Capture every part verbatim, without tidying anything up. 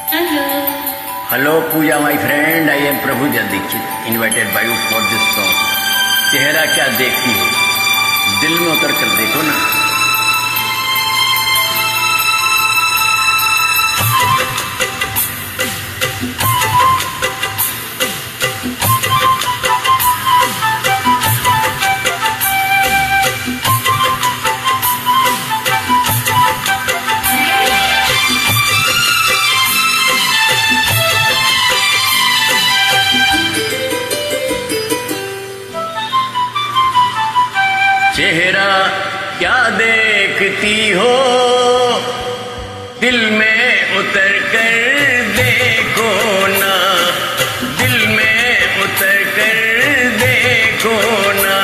Hello Pooja, my friend. I am Prabhuja Dikshit, invited by you for this song. चेहरा क्या देखती हो, दिल में उतर कर देखो ना। चेहरा क्या देखती हो, दिल में उतर कर देखो ना, दिल में उतर कर देखो ना।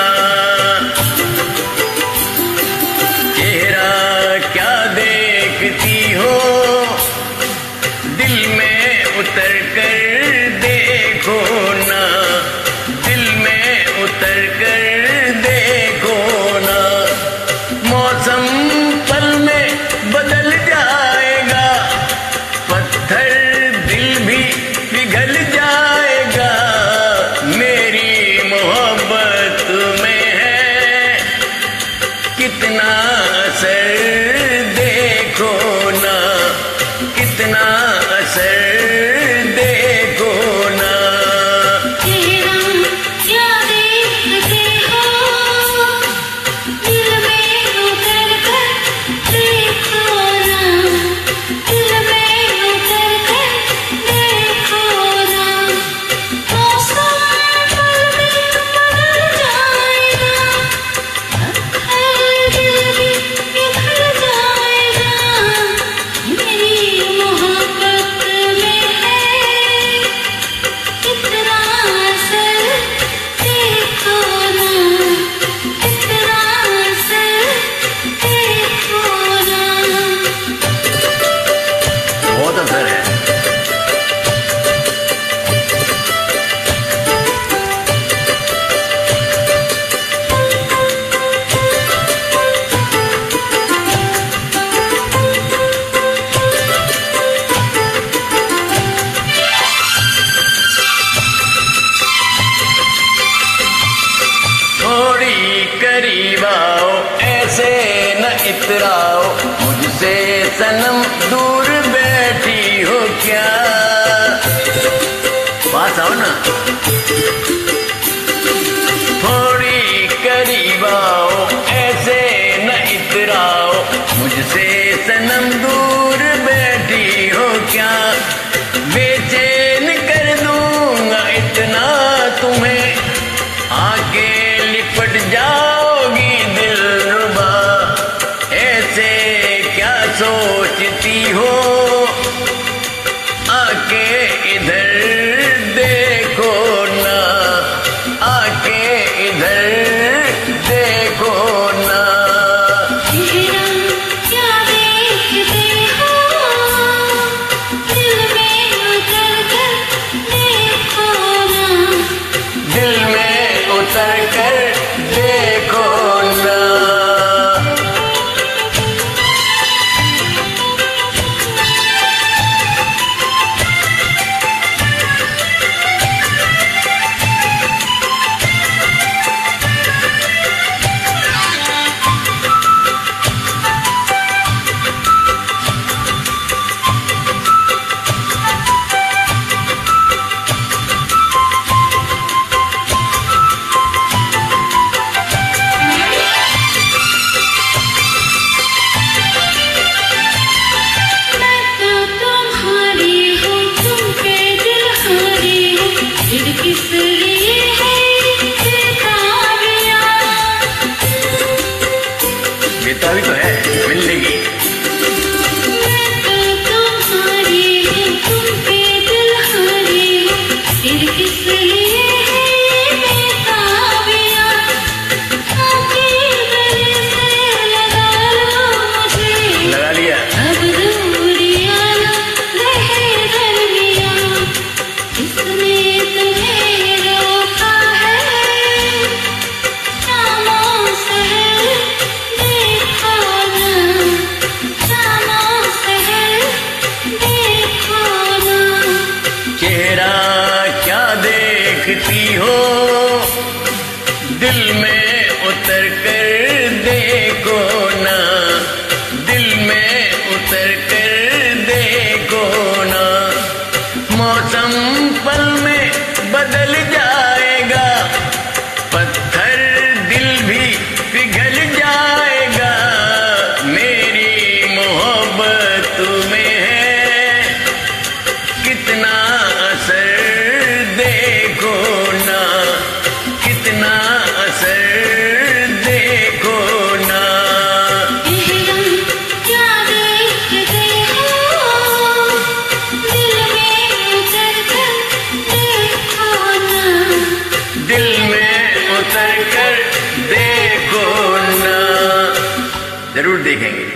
चेहरा क्या देखती हो, दिल में उतर कर देखो ना, दिल में उतर कर देखो ना। मौसम पल में बदल जाएगा, पत्थर दिल भी पिघल जाएगा। मेरी मोहब्बत में है कितना असर देखो ना, कितना असर देखो ना। बहुत असर है। थोड़ी करीब आओ, ऐसे न इतराओ, मुझसे सनम दूर बैठी हो क्या। पास आओ ना। थोड़ी करीब आओ, ऐसे न इतराओ, मुझसे सनम दूर बैठी हो क्या। बेचैन कर दूंगा इतना तुम्हें, आके लिपट जाओगी दिलरुबा। ऐसे क्या सोचती हो, आके इधर देखो ना। हो, दिल में उतर कर देखो ना, दिल में उतर कर देखो ना। मौसम पल में बदल जाएगा, पत्थर दिल भी पिघल जाएगा। मेरी मोहब्बत तुम्हें है कितना असर देखो ना, कितना असर देखो ना। ये रंग क्या देखते हो, दिल में उतर कर देखो ना, दिल में उतर कर देखो ना। जरूर देखेंगे।